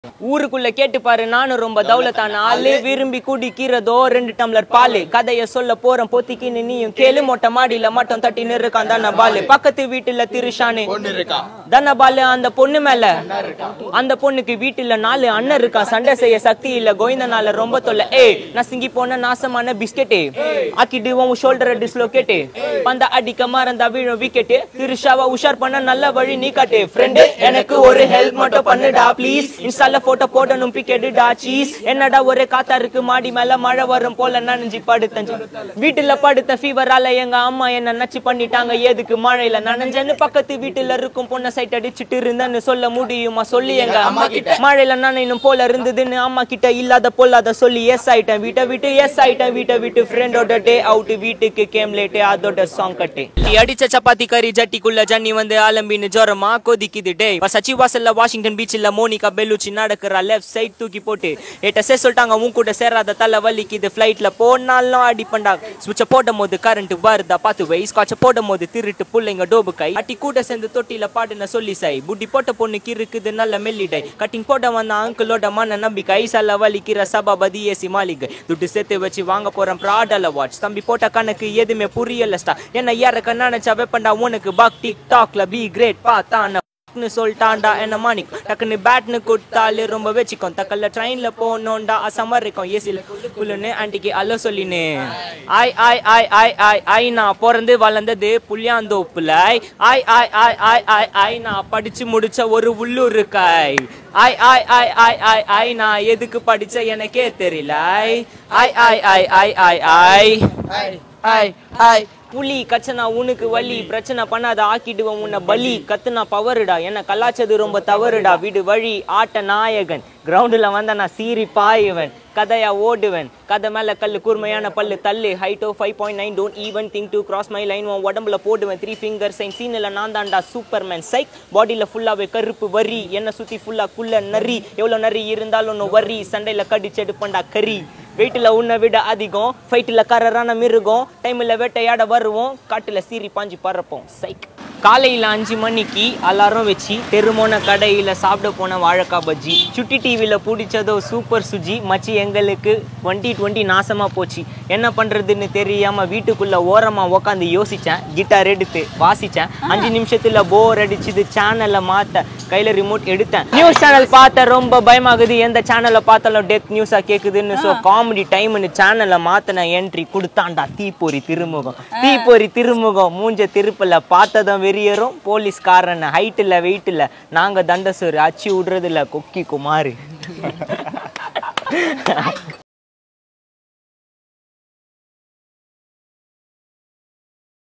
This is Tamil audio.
ஊருக்குள்ள கேட்டு பாரு நானும் ரொம்ப தௌலத்தான ஆளு விரும்பி குடிக்கிறதோ 2 டம்ளர் பால் கதைய சொல்ல போறேன் பொத்திக்கின்னு நீயும் கேளு மொட்டை மாடியில மட்டும் தட்டி நிறுக்கான் தான பாலு பக்கத்து வீட்டுல திருஷானு தான பாலு அந்த பொண்ணு மேல அந்த பொண்ணுக்கு வீட்டுல 4 அண்ணன் இருக்கா சண்டை செய்ய சக்தி இல்ல கோவிந்தனால ரொம்ப தொல்லை நசுங்கி போன நாசமான பிஸ்கெட்டு ஆக்கிடுவோம் ஷோல்டரை டிஸ்லோகேட்டு பந்த அடிக்க மறந்தா விழும் விக்கெட்டு திருஷாவா உஷார் பண்ண நல்ல வழி நீ காட்டு ஃப்ரெண்டு எனக்கு ஒரு ஹெல்ப் மட்டும் பண்ணுடா ப்ளீஸ் இன்ஸ்டால போட்டோ போடணும் பிக்கெட்டுடா சீஸ் என்னடா ஒரே காத்தா இருக்கு மாடி மேல மழை வரும் போல நனைஞ்சு படுத்தேன் வீட்டுல படுத்த ஃபீவரால எங்க அம்மா என்ன நச்சு பண்ணிட்டாங்க எதுக்கு மழையில நனைஞ்சேன்னு பக்கத்து வீட்டுல இருக்கும் பொண்ணை சைட் அடிச்சுட்டு இருந்தேன்னு சொல்ல முடியுமா சொல்லி எங்க அம்மா கிட்ட மழையில நனைனும் போல இருந்ததுன்னு அம்மா கிட்ட இல்லாத பொல்லாத சொல்லி எஸ் ஆயிட்டேன் வீட்டை விட்டு ஃப்ரெண்டோட டே அவுட் வீட்டுக்கு கேம் லேட்டு அதோட சாங் கட்டு அடிச்ச சப்பாத்தி கறி ஜட்டிக்குள்ள ஜன்னி வந்து ஆலம்பின்னு ஜோரமா கொதிக்குது டே சச்சி வாசல்ல வாஷிங்டன் பீச்ல மோனிகா பெல்லுச்சி நடக்கிற லெஃப்ட் சைட் தூக்கி போட்டு ஏட்ட சொல்லிட்டாங்க உன் கூட சேராத தலை வலிக்குது ஃபிளைட்ல போனாலும் அடிப்பண்டா சுவிட்ச போடும் போது கரண்ட் வருதா பார்த்து வை ஸ்காட்ச போடும் போது திருட்டு புள்ளைங்க டோபு கை அட்டி கூட சேர்ந்து தொட்டில பாடுன சொல்லி சை புட்டி போட்ட பொண்ணுக்கு இருக்குது நல்ல மெல்லிடை கட்டிங் போட வந்த அங்கிளோட மன நம்பிக்கை ஐசால வலிக்கிற சபாபதி ஏசி மாளிகை துட்டு சேர்த்து வச்சு வாங்க போறேன் ப்ராடல வாட்ச் தம்பி போட்ட கணக்கு எதுவுமே புரியல ஸ்டா என்ன யாருக்க நினைச்சா வெப்பண்டா உனக்கு பாக் டிக் டாக்ல பி கிரேட் பார்த்தான சொல்லிட்டான்டா என்ன மாணிக் டக்குன்னு பேட்னு கொடுத்தாலே ரொம்ப வச்சுக்கோம் தக்கல்ல ட்ரெயின்ல போனோண்டா அசமர் இருக்கும் ஏசில குள்ளுன்னு ஆன்டிக்கு அல்ல சொல்லினு ஆய் ஆய் ஆய் ஆய் ஆய் ஆய் நான் பிறந்து வளர்ந்தது புளியாந்தோப்புல ஆய் ஆய் ஆய் ஆய் ஆய் ஆய் நான் படிச்சு முடிச்ச ஒரு உள்ளூர் காய் ஆய் ஆய் ஆய் ஆய் ஆய் ஆய் நான் எதுக்கு படிச்ச எனக்கே தெரியல ஆய் ஆய் ஆய் ஆய் ஆய் ஆய் ஆய் ஆய் ஆய் புலி கச்சனா உனக்கு வலி பிரச்சனை பண்ணாத ஆக்கிடுவோம் உன்னை பலி கத்துனா பவருடா என்ன கலாச்சது ரொம்ப தவறுடா விடு வழி ஆட்ட நாயகன் கிரவுண்டுல வந்த நான் சீரி பாயுவன் கதையா ஓடுவன் கதை மேல கல்லு கூர்மையான பல்லு தள்ளு ஹைட்டோ 5.9 don't even think to cross my line உடம்புல போடுவேன் 3 ஃபிங்கர் சைன் சீனில் நான் தான்டா சூப்பர்மேன் சைக் பாடியில ஃபுல்லாவே கருப்பு வரி என்ன சுத்தி ஃபுல்லா குள்ள நரி எவ்வளவு நரி இருந்தாலும் ஒன்னும் வரி சண்டையில கடிச்செடுப்பண்டா கறி வெயிட்ல உன்னை விட அதிகம் ஃபைட்ல கரரான மிருகம் டைம்ல வேட்டையாட வருவோம் காட்டுல சீரி பாஞ்சி பறப்போம் சைக் காலையில் 5 மணிக்கு அலாரம் வச்சு தெருமோன கடையில் சாப்பிட போன வாழைக்காய் பஜ்ஜி சுட்டி டிவியில் பிடிச்சதோ சூப்பர் சுஜி மச்சி எங்களுக்கு 2020 நாசமாக போச்சு என்ன பண்ணுறதுன்னு தெரியாமல் வீட்டுக்குள்ளே ஓரமாக உக்காந்து யோசித்தேன் கிட்டார் எடுத்து வாசித்தேன் 5 நிமிஷத்தில் போர் அடிச்சுது சேனலை மாற்ற கையில் ரிமோட் எடுத்தேன் நியூஸ் சேனல் பார்த்த ரொம்ப பயமாகுது எந்த சேனலை பார்த்தாலும் டெத் நியூஸாக கேட்குதுன்னு ஸோ காமெடி டைம்னு சேனலை மாற்றின என்ட்ரி கொடுத்தாண்டா தீப்பொறி திருமுகம் மூஞ்ச திருப்பில் பார்த்ததும் வெறியரும் போலீஸ்காரன் ஹைட்டில் வெயிட்டில் நாங்கள் தண்டசோறு அச்சு விடுறதில்ல கொக்கி குமார்